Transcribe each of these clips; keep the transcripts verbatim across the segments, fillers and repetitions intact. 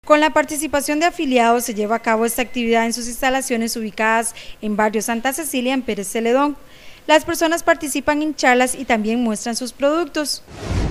Con la participación de afiliados se lleva a cabo esta actividad en sus instalaciones ubicadas en barrio Santa Cecilia en Pérez Celedón. Las personas participan en charlas y también muestran sus productos.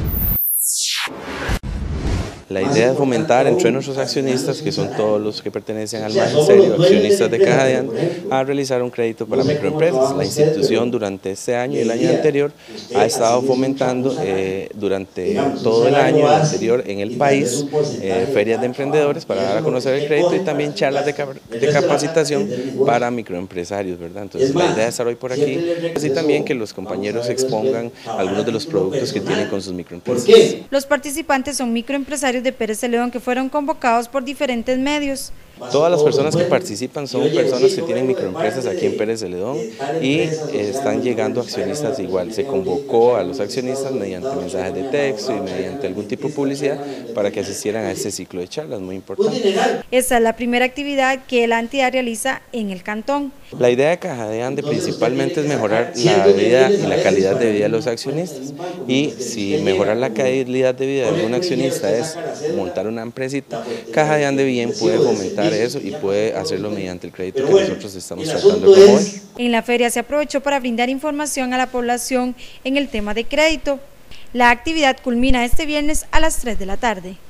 La idea es fomentar entre nuestros accionistas, que son todos los que pertenecen al magisterio, accionistas de Caja de Ande, a realizar un crédito para microempresas. La institución durante este año y el año anterior ha estado fomentando eh, durante todo el año anterior en el país eh, ferias de emprendedores para dar a conocer el crédito y también charlas de, cap de capacitación para microempresarios, ¿verdad? Entonces la idea es estar hoy por aquí, así también que los compañeros expongan algunos de los productos que tienen con sus microempresas. Los participantes son microempresarios de Pérez Celedón que fueron convocados por diferentes medios. Todas las personas que participan son personas que tienen microempresas aquí en Pérez Celedón y eh, están llegando accionistas igual. Se convocó a los accionistas mediante mensajes de texto y mediante algún tipo de publicidad para que asistieran a este ciclo de charlas, muy importante. Esta es la primera actividad que la entidad realiza en el cantón. La idea de Caja de Ande principalmente es mejorar la vida y la calidad de vida de los accionistas. Y si mejorar la calidad de vida de un accionista es montar una empresita, Caja de Ande bien puede fomentar eso y puede hacerlo mediante el crédito que nosotros estamos tratando de promover. En la feria se aprovechó para brindar información a la población en el tema de crédito. La actividad culmina este viernes a las tres de la tarde.